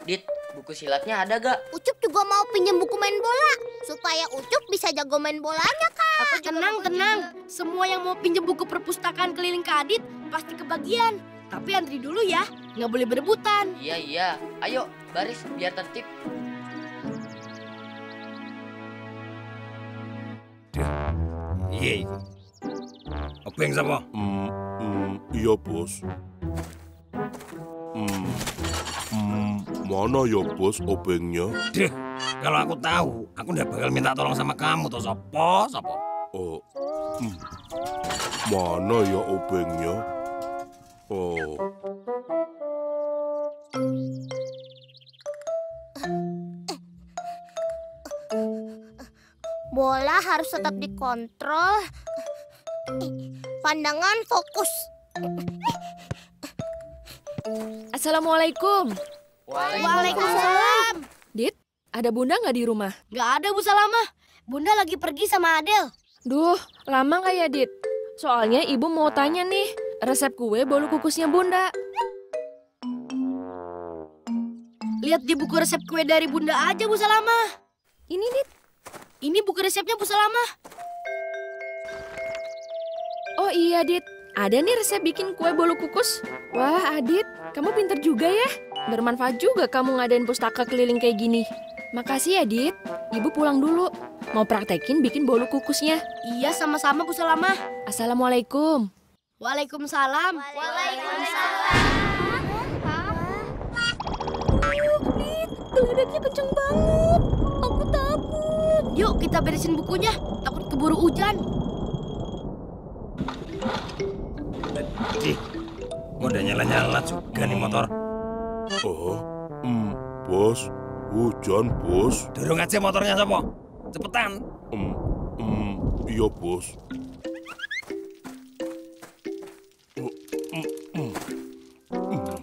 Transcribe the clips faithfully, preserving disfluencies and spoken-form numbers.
Dit, buku silatnya ada gak? Ucup juga mau pinjam buku main bola. Supaya Ucup bisa jago main bolanya, Kak. Tenang, tenang. Semua yang mau pinjam buku perpustakaan keliling Kak Adit pasti kebagian. Tapi antri dulu ya, nggak boleh berebutan. Iya, iya. Ayo, baris biar tertib. Iya. Obeng sapa? Hmm, hmm, iya bos. Hmm, hmm, mana ya bos obengnya? Deh, kalau aku tahu, aku nggak bakal minta tolong sama kamu toh sopo, sopo. Oh, hmm, mana ya obengnya? Oh, Bola harus tetap dikontrol. Pandangan fokus. Assalamualaikum. Waalaikumsalam. Dit, ada Bunda nggak di rumah? Nggak ada Bu Salamah. Bunda lagi pergi sama Adel. Duh, lama nggak ya, Dit? Soalnya Ibu mau tanya nih, resep kue bolu kukusnya Bunda. Lihat di buku resep kue dari Bunda aja Bu Salamah. Ini, Dit. Ini buku resepnya Bu Salamah. Oh iya, Dit. Ada nih resep bikin kue bolu kukus. Wah, Adit, kamu pinter juga ya. Bermanfaat juga kamu ngadain pustaka keliling kayak gini. Makasih ya, Dit. Ibu pulang dulu. Mau praktekin bikin bolu kukusnya. Iya, sama-sama Bu Salamah. Assalamualaikum. Waalaikumsalam. Waalaikumsalam. Dit, geledeknya kenceng banget. Aku takut. Yuk kita beresin bukunya, takut keburu hujan. Ih, udah nyala-nyala juga nih motor. oh, hmm, bos, hujan bos. Dorong aja motornya sopo. Cepetan. Hmm, hmm, iya bos. Oh, hmm, hmm, hmm.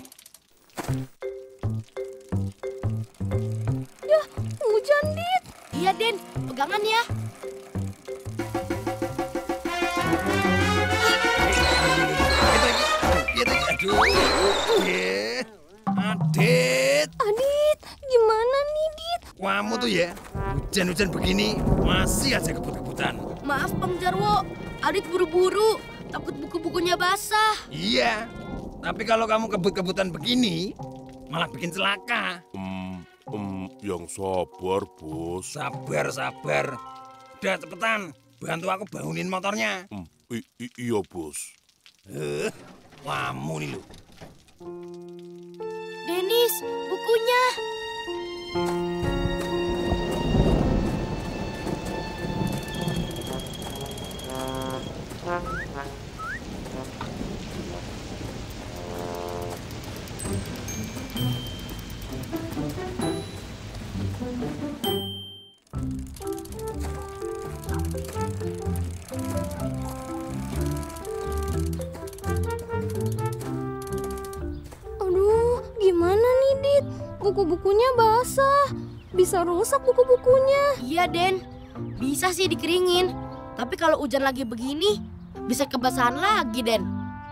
Hujan, Dit. Iya, Den. Pegangan ya. Aduh, eh, Adit. Adit, gimana nih, Dit? Kamu tuh ya, hujan-hujan begini masih aja kebut-kebutan. Maaf, Bang Jarwo. Adit buru-buru, takut buku-bukunya basah. Iya, tapi kalau kamu kebut-kebutan begini, malah bikin celaka. Hmm, hmm, yang sabar bos. Sabar, sabar. Udah cepetan, bantu aku bangunin motornya. Hmm, i- i- iya bos. Eh, kamu nih lo. Denis, bukunya. Aduh, gimana nih, Dit? Buku-bukunya basah. Bisa rusak buku-bukunya. Iya, Den. Bisa sih dikeringin. Tapi kalau hujan lagi begini, bisa kebasahan lagi, Den.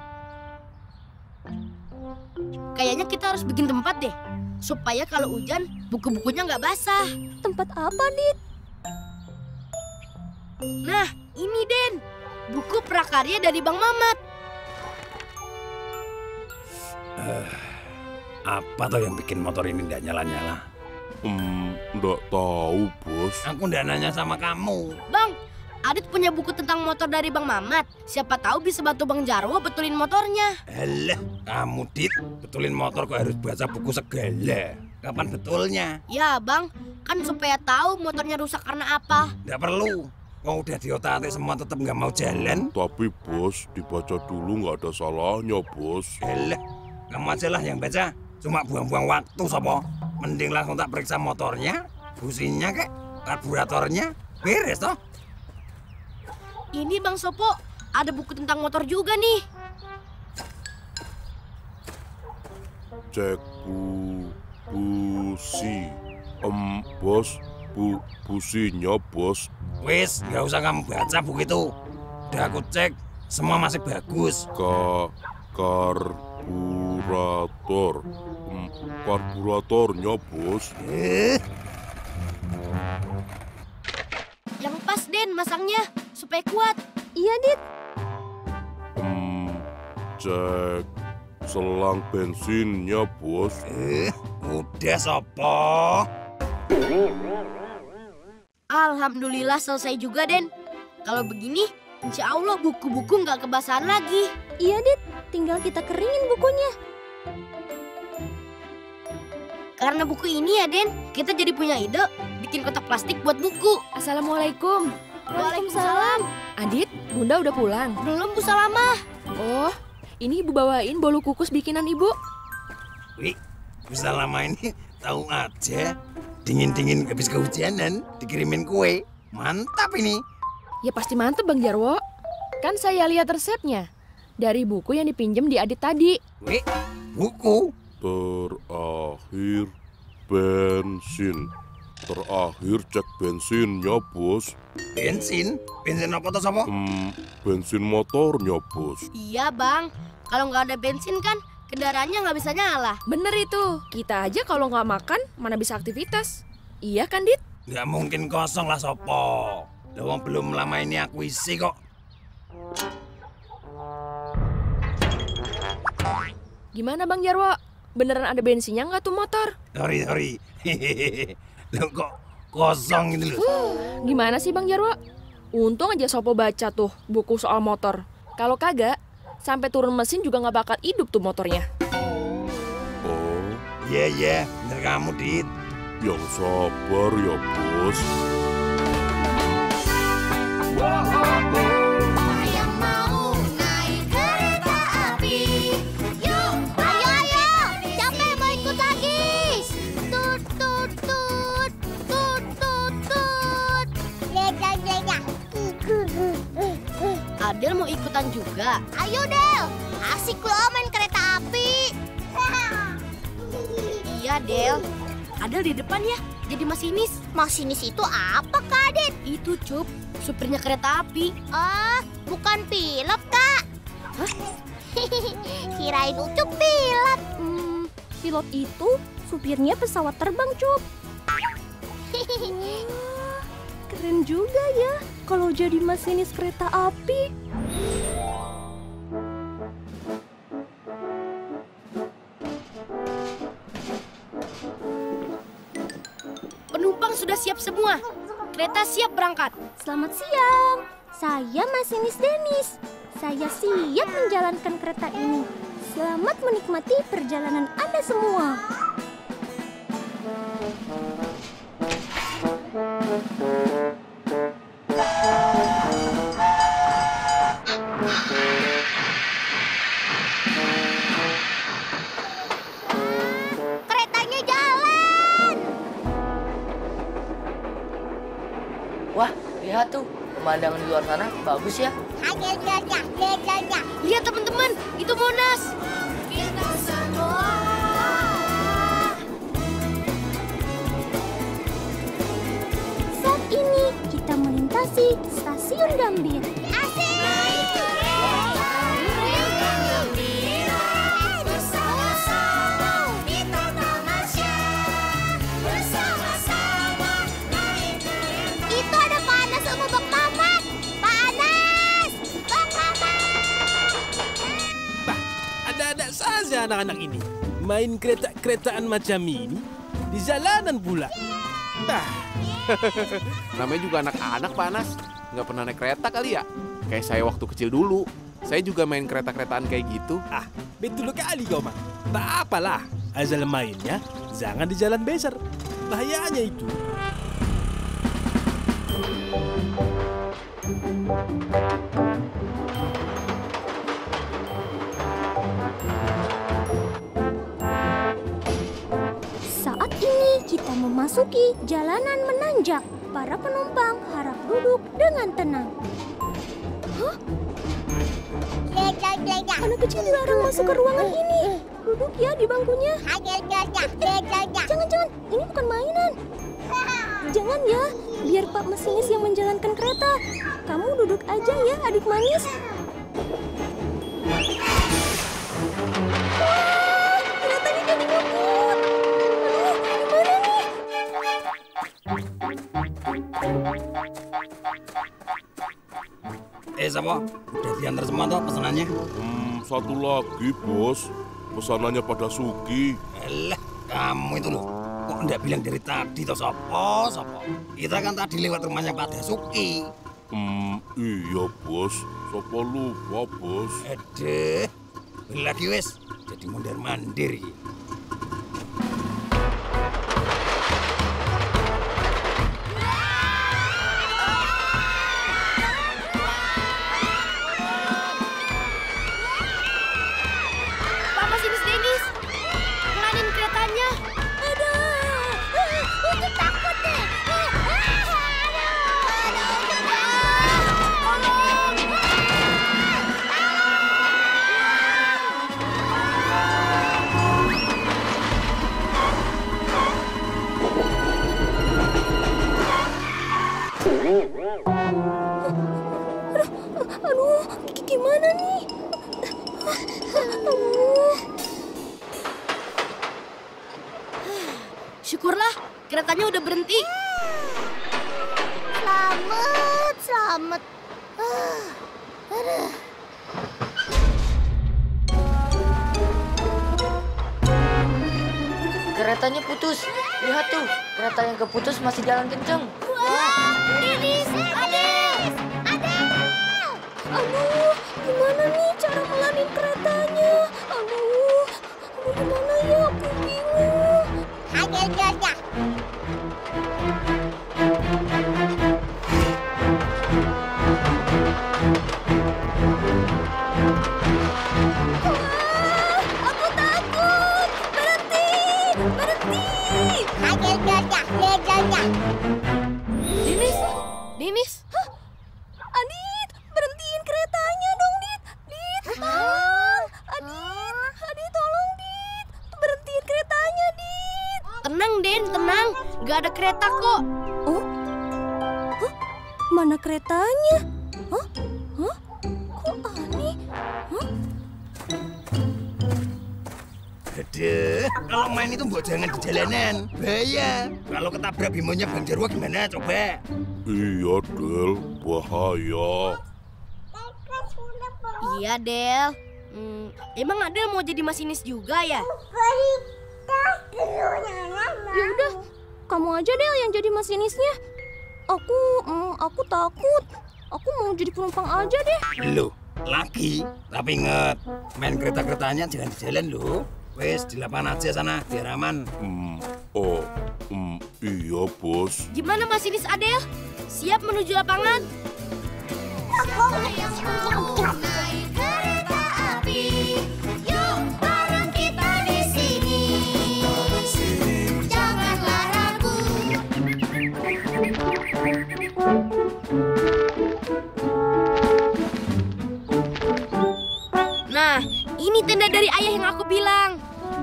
Kayaknya kita harus bikin tempat deh. Supaya kalau hujan, buku-bukunya nggak basah. Tempat apa, Dit? Nah, ini, Den. Buku prakarya dari Bang Mamat. Apa tuh yang bikin motor ini nggak nyala-nyala? Hmm, nggak tahu bos. Aku nggak nanya sama kamu. Bang, Adit punya buku tentang motor dari Bang Mamat. Siapa tahu bisa bantu Bang Jarwo betulin motornya. Alah, kamu Dit, betulin motor kok harus baca buku segala. Kapan betulnya? Ya, Bang. Kan supaya tahu motornya rusak karena apa. Nggak perlu. Kau udah diotak-atik semua tetap nggak mau jalan. Tapi bos, dibaca dulu nggak ada salahnya bos. Alah, kamu aja lah yang baca. Cuma buang-buang waktu, sopo. Mending langsung tak periksa motornya, businya kek, karburatornya, beres toh. Ini Bang Sopo, ada buku tentang motor juga nih. Cek bu, busi. Em, bos, bu, businya bos. Wis, nggak usah kamu baca buku itu. Udah aku cek, semua masih bagus. Ka, karburator. Hmm, karburatornya, Bos. Eh, Yang pas, Den, masangnya. Supaya kuat. Iya, Dit. Hmm, cek selang bensinnya, Bos. eh, udah sopo. Alhamdulillah selesai juga, Den. Kalau begini, insya Allah buku-buku nggak kebasahan lagi. Iya, Dit. Tinggal kita keringin bukunya. Karena buku ini ya, Den, kita jadi punya ide bikin kotak plastik buat buku. Assalamualaikum. Waalaikumsalam. Adit, Bunda udah pulang. Belum, Bu Salamah. Oh, ini Ibu bawain bolu kukus bikinan Ibu. Wih, bisa lama ini tahu aja. Dingin-dingin habis kehujanan, dikirimin kue. Mantap ini. Ya pasti mantep Bang Jarwo. Kan saya lihat resepnya. Dari buku yang dipinjem di Adit tadi. Wih, buku. Terakhir bensin. Terakhir cek bensinnya, Bos. Bensin? Bensin apa tuh sopo? Hmm, bensin motornya, Bos. Iya, Bang. Kalau nggak ada bensin kan kendaraannya nggak bisa nyala. Bener itu. Kita aja kalau nggak makan, mana bisa aktivitas. Iya kan, Dit? Nggak mungkin kosong lah sopo. Lawang belum lama ini aku isi kok. Gimana Bang Jarwo? Beneran ada bensinnya nggak tuh motor? Sorry, sorry. Hehehe. Loh kok kosong gitu loh. Gimana sih Bang Jarwo? Untung aja Sopo baca tuh buku soal motor. Kalau kagak, sampai turun mesin juga nggak bakal hidup tuh motornya. Oh, Iya, iya. Bener kamu, Dit. yang sabar ya, Bos. Yang mau naik kereta api. Yuk, ayo, ayo. Siapa yang mau ikut lagi? Tut, tut, tut. Tut, tut, tut. Lega, lega. Adel mau ikutan juga. Ayo, Del. Asik loh main kereta api. Iya, Del. Adel di depan ya, jadi masinis. Masinis itu apa, Kak Adit? Itu, Cup, supirnya kereta api. Ah, bukan pilot, Kak. Hah? Kirain Ucup pilot. Hmm, pilot itu supirnya pesawat terbang, Cup. Keren juga ya kalau jadi masinis kereta api. Penumpang sudah siap semua. Kereta siap berangkat. Selamat siang, saya masinis Denis. Saya siap menjalankan kereta ini. Selamat menikmati perjalanan Anda semua. Keretanya jalan. Wah, lihat tuh. Pemandangan di luar sana bagus ya. Lihat teman-teman, itu Monas. Kita semua. Saat ini kita melintasi stasiun Gambir. Asik! Bersama-sama kita tamasya. Bersama-sama naik kereta. Itu ada Pak Anas sama Bang Mamat. Pak Anas! Bang Mamat! Bah, ada-ada saja anak-anak ini. Main kereta-keretaan macam ini di jalanan pula. Bah, Namanya juga anak-anak, Pak Anas. Nggak pernah naik kereta kali ya? Kayak saya waktu kecil dulu. Saya juga main kereta-keretaan kayak gitu. ah, betul kali kau, Mak. Tak apalah, asal mainnya jangan di jalan besar. Bahayanya itu. Saat ini kita memasuki jalanan menanjak. Para penumpang harap duduk dengan tenang. Hah? Anak kecil dilarang masuk ke ruangan ini. Duduk ya di bangkunya. Jangan-jangan, ini bukan mainan. Jangan ya, biar Pak Masinis yang menjalankan kereta. Kamu duduk aja ya, adik manis. Sopo? Udah diantar semua toh pesanannya? Hmm, satu lagi, Bos. Pesanannya pada Suki. Alah, kamu itu loh. Kok enggak bilang dari tadi toh Sopo, Sopo? Kita kan tadi lewat rumahnya Pak Dasuki. Hmm, iya, Bos. Sopo lupa, Bos. Aduh, lagi wes. Jadi mondar-mandir iki. Pak Masinis Dennis, kelanin keretanya. Ucup takut deh. Aduh, gimana nih? Aduh. Syukurlah, keretanya udah berhenti. Selamat, selamat. Ah, aduh. Keretanya putus. Lihat tuh, kereta yang keputus masih jalan kenceng. Wah, Dennis, Adel, Adel. Aduh, gimana nih cara melanin keretanya? Aduh, aduh gimana ya? Aku bingung. Adel, Adel, Adel. Wah, aku takut. Berhenti, berhenti. Adel, Adel, Adel, Adel. Dennis, Dennis. Adit, berhentiin keretanya dong, Dit. Dit, tolong. Adit, Adit tolong, Dit. Berhentiin keretanya, Dit. Tenang, Den, tenang. Gak ada kereta kok. Oh? Hah? Mana keretanya? Hah? Hah? Kok aneh? Hah? Aduh, kalau main itu mbok jangan di jalanan. Bahaya. Kalau ketabrak bimonya Bang Jarwo gimana coba? Iya, Del. Bahaya. Iya, Del. Hmm, emang Adel mau jadi masinis juga ya? Ya udah, kamu aja Del yang jadi masinisnya. Aku, mm, aku takut. Aku mau jadi penumpang aja deh. Loh, lagi. Tapi inget, main kereta-keretanya jangan di jalan loh. Wes, di lapangan aja sana, biar aman. Hmm, oh, hmm, iya, Bos. Gimana masinis Adel? Siap menuju lapangan? Yang mau naik kereta api, yuk bareng kita di sini. Janganlah ragu. Nah, ini tenda dari ayah yang aku bilang.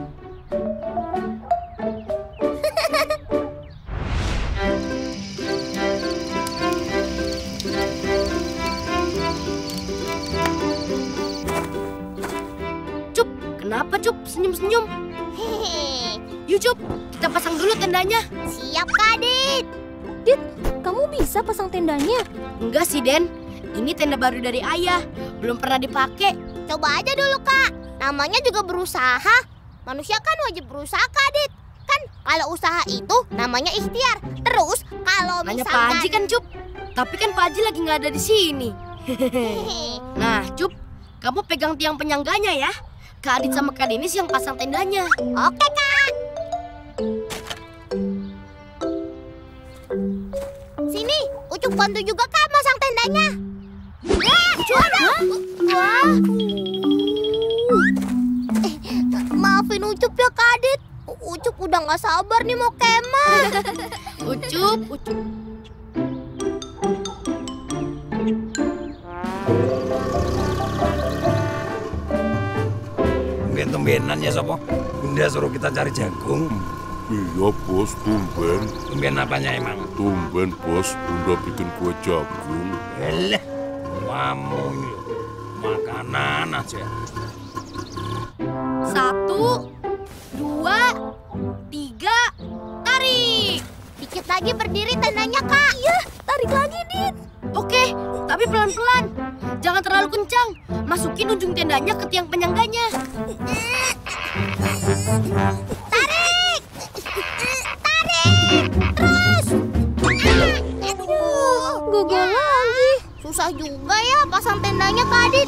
Cup, kenapa Cup senyum-senyum? Hehehe. Yuk Cup, kita pasang dulu tendanya. Siap, Kak Dit. Dit, kamu bisa pasang tendanya? Enggak sih, Den. Ini tenda baru dari ayah. Belum pernah dipakai. Coba aja dulu, Kak. Namanya juga berusaha. Manusia kan wajib berusaha, Kak Dit. Kan kalau usaha itu namanya ikhtiar. Terus kalau Nanya Pak Haji misalkan... kan, Cup. Tapi kan Pak Haji lagi nggak ada di sini. Hehehe. Nah, Cup, kamu pegang tiang penyangganya ya. Kak Adit sama Kak Denis yang pasang tendanya. Oke, Kak. Sini, Ucup bantu juga, Kak, masang tendanya. Eh, Ucup. Wah. Eh, maafin Ucup ya, Kak Adit. Ucup udah nggak sabar nih mau kemah. Ucup, Ucup. Tumben-tumbenan ya, Sopo. Bunda suruh kita cari jagung. Iya, Bos, tumben. Tumben apanya emang? Tumben, Bos. Bunda bikin kue jagung. Alah, kamu ini loh. Makanan aja. Satu, dua, tiga, tarik. Dikit lagi berdiri tendanya, Kak. Iya, Tarik lagi, Dit. Oke, tapi pelan-pelan. Jangan terlalu kencang. Masukin ujung tendanya ke tiang penyangganya. Tarik! Tarik! Terus! Aduh, gagal lagi. Susah juga ya pasang tendanya, Kak Adit.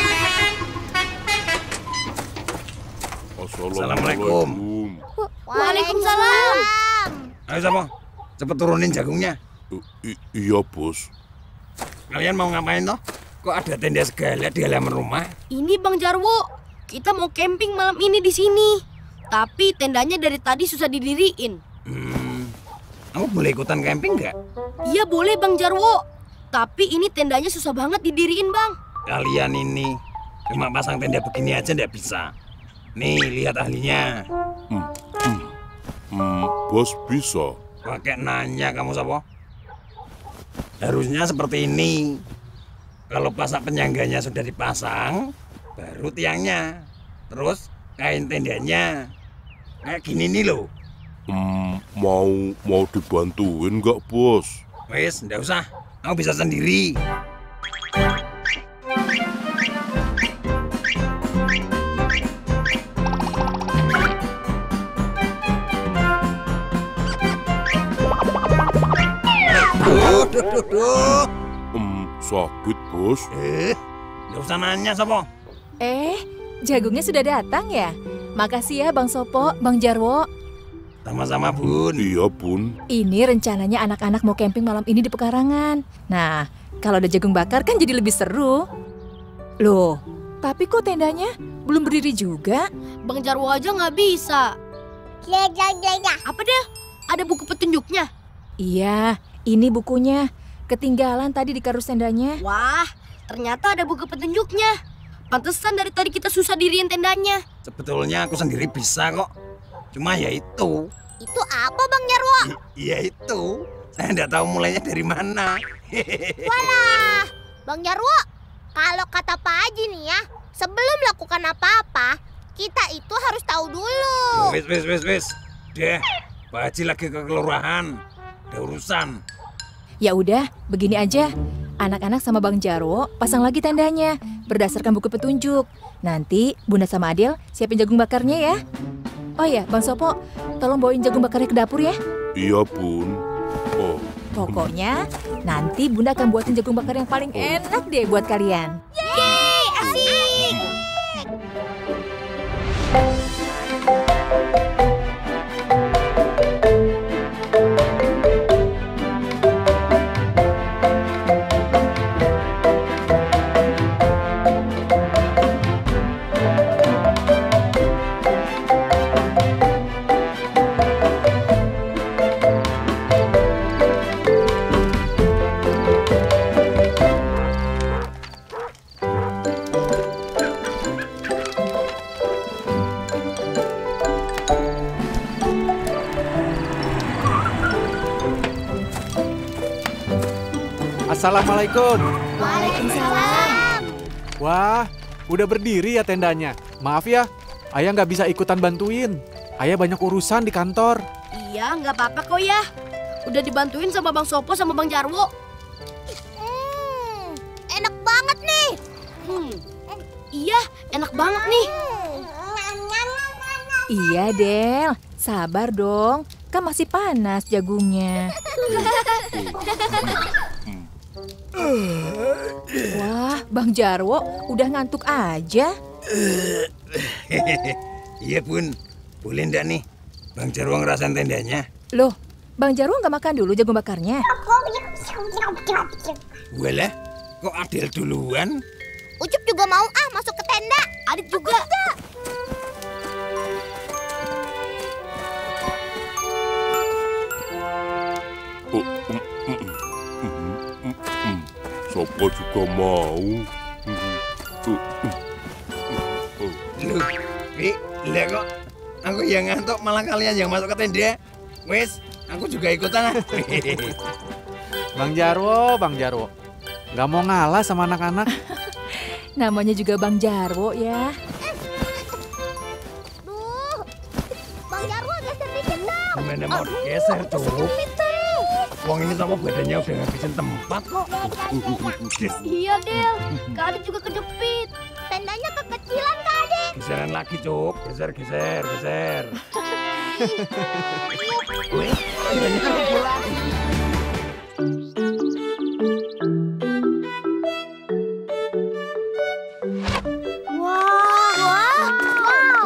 Assalamualaikum. Waalaikumsalam. Ayo Sopo, cepet turunin jagungnya. I- iya, Bos. Kalian mau ngapain toh? Kok ada tenda segala di halaman rumah? Ini Bang Jarwo, kita mau camping malam ini di sini. Tapi tendanya dari tadi susah didiriin. Hmm, kamu boleh ikutan camping nggak? Iya boleh Bang Jarwo. Tapi ini tendanya susah banget didiriin Bang. Kalian ini cuma pasang tenda begini aja nggak bisa. Nih, lihat ahlinya. Hmm, hmm. Hmm, Bos bisa. Pakai nanya kamu Sopo. Harusnya seperti ini. Kalau pasak penyangganya sudah dipasang, baru tiangnya. Terus kain tendanya. Kayak gini nih loh. Hmm, mau mau dibantuin nggak, Bos? Wes, nggak usah. Kamu bisa sendiri. Duh, duh, duh, duh. Hmm, sakit, Bos. Eh, nggak usah nanya, Sopo. Eh, jagungnya sudah datang ya? Makasih ya Bang Sopo, Bang Jarwo. Sama-sama, Bun. Iya, Bun. Ini rencananya anak-anak mau camping malam ini di pekarangan. Nah, kalau ada jagung bakar kan jadi lebih seru. Loh, tapi kok tendanya belum berdiri juga? Bang Jarwo aja nggak bisa. Ya, ya, ya, ya. Apa deh? Ada buku petunjuknya? Iya, ini bukunya. Ketinggalan tadi di kardus tendanya. Wah, ternyata ada buku petunjuknya. Pantesan dari tadi kita susah diriin tendanya. Sebetulnya aku sendiri bisa kok. Cuma ya itu. Itu apa Bang Jarwo? I- iya itu. Saya nggak tahu mulainya dari mana. Walah, Bang Jarwo, kalau kata Pak Haji nih ya, sebelum melakukan apa-apa, kita itu harus tahu dulu. Wis, wis, wis, wis. Deh, Pak Haji lagi ke kelurahan. Ada urusan. Ya udah, begini aja. Anak-anak sama Bang Jarwo pasang lagi tendanya berdasarkan buku petunjuk. Nanti Bunda sama Adil siapin jagung bakarnya ya. Oh ya, Bang Sopo, tolong bawain jagung bakarnya ke dapur ya. Iya, Bun. Oh, Pokoknya nanti Bunda akan buatin jagung bakar yang paling enak deh buat kalian. Yeay, asik. Assalamualaikum. Waalaikumsalam. Wah, udah berdiri ya tendanya. Maaf ya, Ayah nggak bisa ikutan bantuin. Ayah banyak urusan di kantor. Iya, nggak apa-apa kok ya. Udah dibantuin sama Bang Sopo sama Bang Jarwo. Hmm, enak banget nih. Hmm, iya, enak banget nih. Iya, Del. Sabar dong. Kan masih panas jagungnya. Wah, Bang Jarwo udah ngantuk aja. Iya, Bun. Boleh ndak nih? Bang Jarwo ngerasain tendanya. Loh, Bang Jarwo nggak makan dulu jagung bakarnya? Walah, kok Adil duluan? Ucup juga mau ah masuk ke tenda. Adit juga. oh, mm, mm, mm, mm, mm. Sopo juga mau. Mm, mm, mm. Loh, Wi, lah kok aku yang ngantuk malah kalian yang masuk ke tenda. Wes, aku juga ikutan ah. Bang Jarwo, Bang Jarwo. Nggak mau ngalah sama anak-anak. Namanya juga Bang Jarwo ya. Duh, Bang Jarwo geser dikit dong. Gimana mau geser tuh? Sumpit tuh. Wong ini sama badannya udah ngabisin tempat kok. Iya, Del. Kak Adit juga kejepit. Tendanya kekecilan, Kak Adit. Geseran lagi, Cuk. Geser, geser, geser. Wih, tendanya kecil lagi. Wow, wow, wow.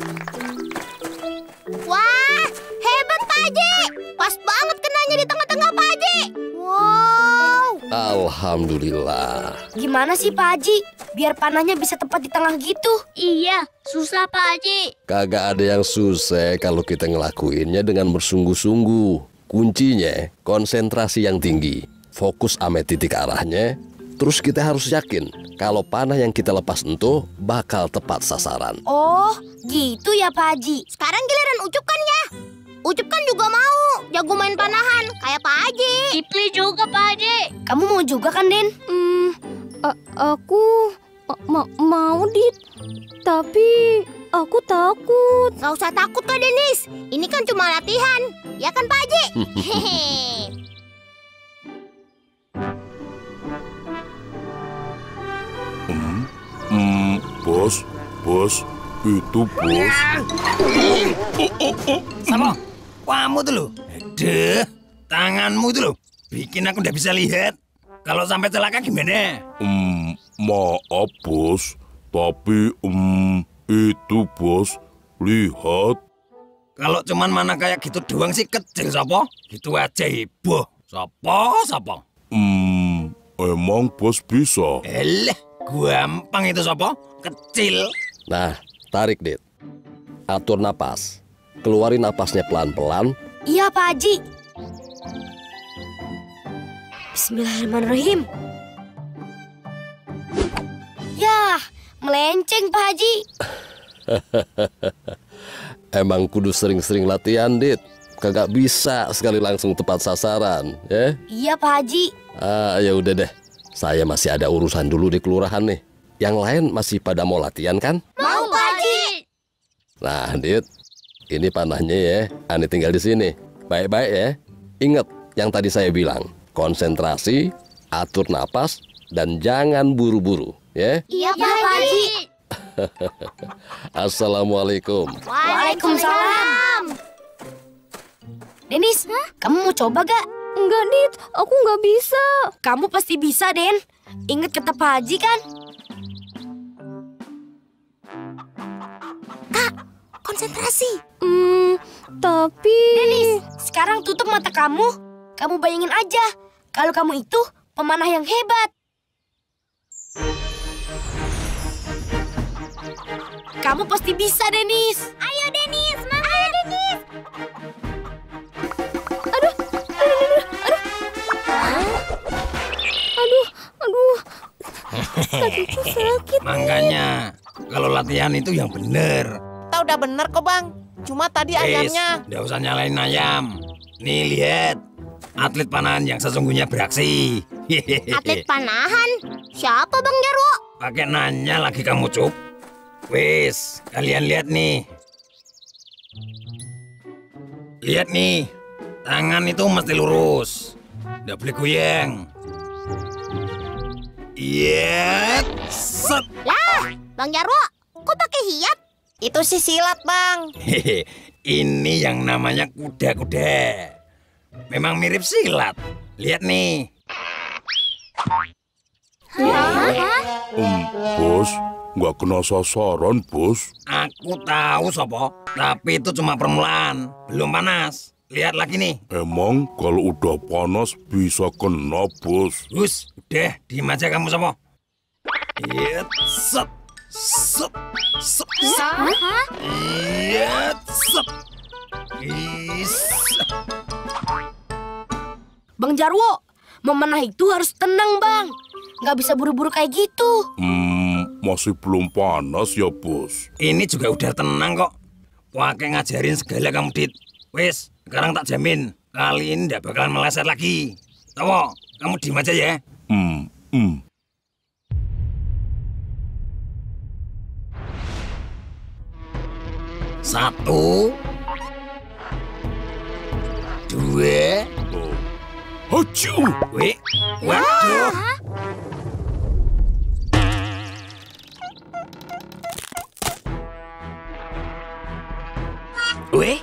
Wah, hebat Pak Haji. Pas banget kenanya di tengah-tengah Pak Haji. Wow. Alhamdulillah. Gimana sih Pak Haji? Biar panahnya bisa tepat di tengah gitu. Iya, susah Pak Haji. Kagak ada yang susah kalau kita ngelakuinnya dengan bersungguh-sungguh. Kuncinya konsentrasi yang tinggi, fokus ame titik arahnya. Terus kita harus yakin kalau panah yang kita lepas itu bakal tepat sasaran. Oh, gitu ya Pak Haji. Sekarang giliran Ucup kan ya? Ucup kan juga mau jago main panahan kayak Pak Haji. Ipli juga Pak Haji. Kamu mau juga kan, Den? Hmm, aku ma mau, Dit. Tapi aku takut. Gak usah takut Kak Denis. Ini kan cuma latihan. Ya kan Pak Haji? Hehehe. Hmm, hmm, bos, bos, itu bos. Sama, kamu tuh loh. Aduh, tanganmu tuh loh. Bikin aku udah bisa lihat. Kalau sampai celaka gimana? Hmm, maaf bos, tapi hmm, itu bos, lihat. Kalau cuman mana kayak gitu doang sih kecil, Sopo. Gitu aja heboh. Sopo, Sopo. Hmm, emang bos bisa? Elah, gampang itu, Sopo. Kecil. Nah, tarik, Dit. Atur napas. Keluarin napasnya pelan-pelan. Iya Pak Haji. Bismillahirrahmanirrahim. Yah, melenceng Pak Haji. Emang kudu sering-sering latihan, Dit. Kagak bisa sekali langsung tepat sasaran, ya? Iya Pak Haji. Ah, ya udah deh. Saya masih ada urusan dulu di kelurahan nih. Yang lain masih pada mau latihan kan? Mau Pak Haji. Nah, Dit, ini panahnya ya. Ani tinggal di sini. Baik-baik ya. Ingat yang tadi saya bilang. Konsentrasi, atur napas, dan jangan buru-buru, ya? Iya Pak Haji. Assalamualaikum. Waalaikumsalam. Denis, huh? Kamu mau coba gak? Enggak, Dit. Aku nggak bisa. Kamu pasti bisa, Den. Ingat kata Pak Haji kan? Kak, konsentrasi. Hmm, tapi... Denis, sekarang tutup mata kamu. Kamu bayangin aja, kalau kamu itu pemanah yang hebat. Kamu pasti bisa, Denis. Ayo, Denis. Semangat. Ayo, Denis. Aduh, aduh, aduh, aduh, aduh, kakiku sakit. Makanya, kalau latihan itu yang bener. Kita udah bener kok, Bang. Cuma tadi ayamnya... Nggak usah nyalain ayam. Nih, lihat. Atlet panahan yang sesungguhnya beraksi. Atlet panahan? Siapa Bang Jarwo? Pakai nanya lagi kamu, Cup. Wis, kalian lihat nih. Lihat nih. Tangan itu mesti lurus. Nggak boleh goyang. Iya, set. Lah, Bang Jarwo, kok pakai hiat? Itu sih silat, Bang. Hehe, ini yang namanya kuda-kuda. Memang mirip silat. Lihat nih. Hmm, bos, nggak kena sasaran, bos. Aku tahu, Sopo. Tapi itu cuma permulaan. Belum panas. Lihat lagi nih. Emang kalau udah panas bisa kena, bos. Hus, udah. Diem aja kamu, Sopo. Iya, set. Set. Set. Iya, set. Is. Bang Jarwo, memanah itu harus tenang, Bang. Nggak bisa buru-buru kayak gitu. Hmm, masih belum panas ya, bos. Ini juga udah tenang kok. Pakai ngajarin segala kamu, Dit. Wes, sekarang tak jamin kali ini nggak bakalan meleset lagi. Tahu, kamu diem aja ya. Hmm, hmm. Satu, dua, Hacu. Wih, waduh. Wih.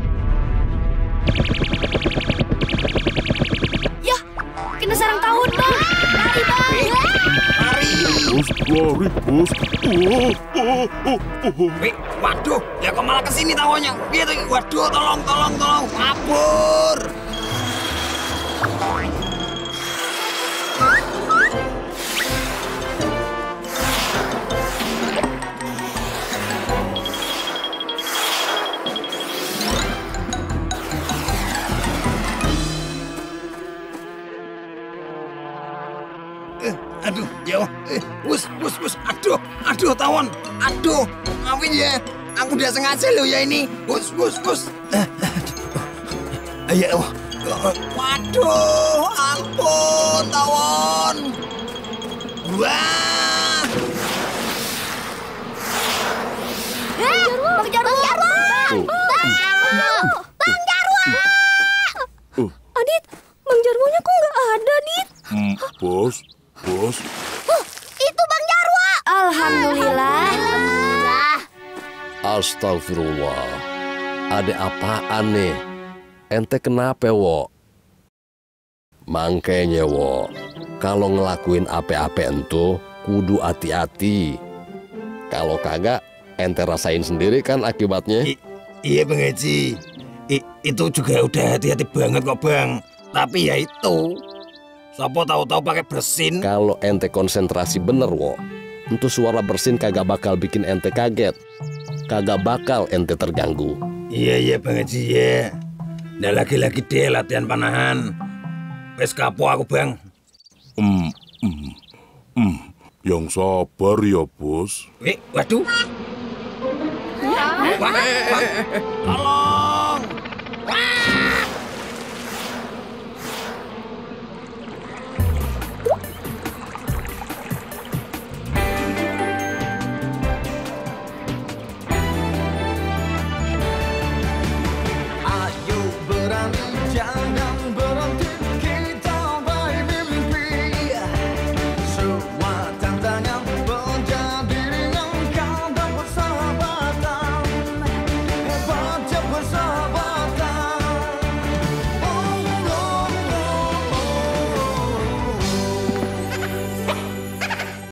Ya, kena sarang tawon, Bang. Lari, Bang. Bos, lari, bos. Oh, oh, oh, oh. Wih, waduh, ya kok malah kesini tawonnya? Gitu, waduh, tolong, tolong, tolong, kabur. Aduh, ya Allah. Eh, bus, bus, bus. Aduh, aduh, tawon. Aduh, maafin ya. Aku udah sengaja loh ya ini. Bus, bus, bus. Eh, aduh. Ya Allah. Waduh, ampun, tawon. Wah. Eh, Bang Jarwo! Bang! Bang! Bang Jarwo! Adit, Bang Jarwonya kok nggak ada, Dit? Hmm, bos, bos. Oh, itu Bang Jarwo! Alhamdulillah. Alhamdulillah. Astagfirullah. Ada apaan nih? Ente kenapa, wo? Mangkanya, wo. Kalau ngelakuin apa-apa entu, kudu hati-hati. Kalau kagak, ente rasain sendiri kan akibatnya. I iya, Bang Haji. I itu juga udah hati-hati banget kok, Bang. Tapi ya itu, siapa tahu-tahu pakai bersin. Kalau ente konsentrasi bener, wo, untuk suara bersin kagak bakal bikin ente kaget. Kagak bakal ente terganggu. Iya, iya, Bang Haji, ya. Nah, lagi-lagi deh latihan panahan. Wes kapok aku, Bang. Hmm, hmm, hmm. Yang sabar ya, bos. Wih, waduh. Wah, wah, tolong. Wah.